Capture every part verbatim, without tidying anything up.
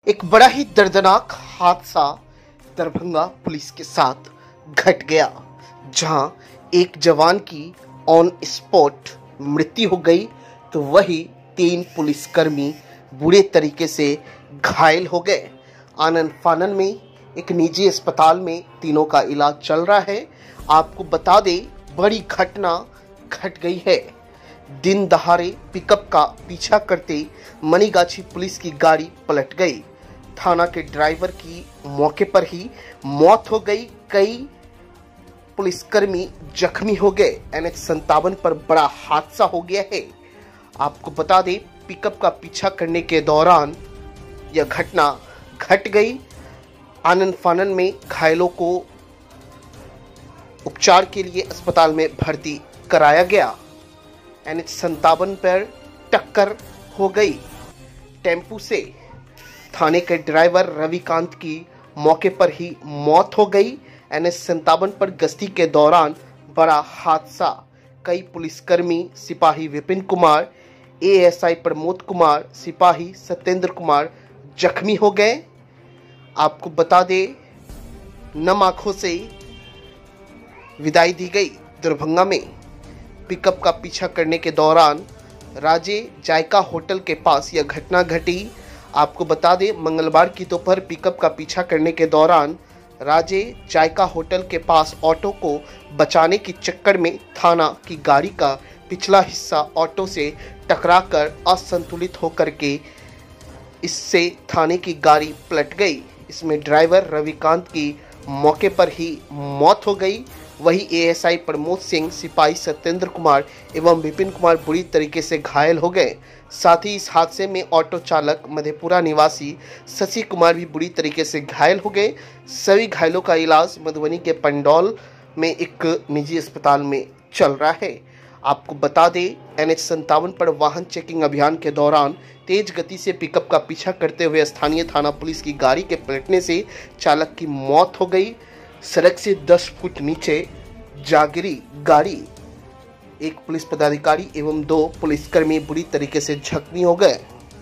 एक बड़ा ही दर्दनाक हादसा दरभंगा पुलिस के साथ घट गया, जहां एक जवान की ऑन स्पॉट मृत्यु हो गई तो वही तीन पुलिसकर्मी बुरे तरीके से घायल हो गए। आनन फानन में एक निजी अस्पताल में तीनों का इलाज चल रहा है। आपको बता दें, बड़ी घटना घट गई है। दिन दहाड़े पिकअप का पीछा करते मनीगाछी पुलिस की गाड़ी पलट गई। थाना के ड्राइवर की मौके पर ही मौत हो गई। कई पुलिसकर्मी जख्मी हो गए। एन एच संतावन पर बड़ा हादसा हो गया है। आपको बता दें, पिकअप का पीछा करने के दौरान यह घटना घट गई। आनन फानन में घायलों को उपचार के लिए अस्पताल में भर्ती कराया गया। एन एच संतावन पर टक्कर हो गई टेम्पू से। थाने के ड्राइवर रविकांत की मौके पर ही मौत हो गई। एन एच संतावन पर गश्ती के दौरान बड़ा हादसा। कई पुलिसकर्मी सिपाही Vipin Kumar, A S I Pramod Kumar, सिपाही सत्येंद्र कुमार जख्मी हो गए। आपको बता दें, नम आंखों से विदाई दी गई। दरभंगा में पिकअप का पीछा करने के दौरान राजे जायका होटल के पास यह घटना घटी। आपको बता दें, मंगलवार की दोपहर पिकअप का पीछा करने के दौरान राजे जायका होटल के पास ऑटो को बचाने के चक्कर में थाना की गाड़ी का पिछला हिस्सा ऑटो से टकराकर असंतुलित होकर के इससे थाने की गाड़ी पलट गई। इसमें ड्राइवर रविकांत की मौके पर ही मौत हो गई। वही A S I Pramod Singh, सिपाही सत्येंद्र कुमार एवं विपिन कुमार बुरी तरीके से घायल हो गए। साथ ही इस हादसे में ऑटो चालक मधेपुरा निवासी शशि कुमार भी बुरी तरीके से घायल हो गए। सभी घायलों का इलाज मधुबनी के पंडौल में एक निजी अस्पताल में चल रहा है। आपको बता दें, एन एच संतावन पर वाहन चेकिंग अभियान के दौरान तेज गति से पिकअप का पीछा करते हुए स्थानीय थाना पुलिस की गाड़ी के पलटने से चालक की मौत हो गई। सड़क से दस फुट नीचे जा गिरी गाड़ी। एक पुलिस पदाधिकारी एवं दो पुलिसकर्मी बुरी तरीके से जख्मी हो गए।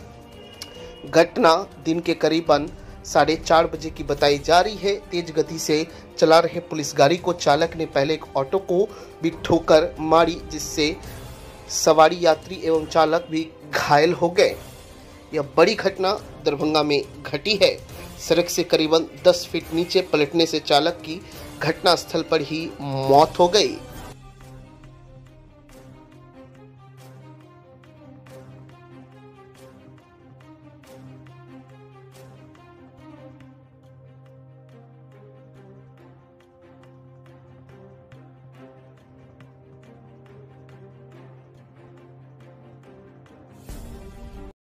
घटना दिन के करीबन साढ़े चार बजे की बताई जा रही है। तेज गति से चला रहे पुलिस गाड़ी को चालक ने पहले एक ऑटो को भी ठोकर मारी, जिससे सवारी यात्री एवं चालक भी घायल हो गए। यह बड़ी घटना दरभंगा में घटी है। सड़क से करीबन दस फीट नीचे पलटने से चालक की घटनास्थल पर ही मौत हो गई।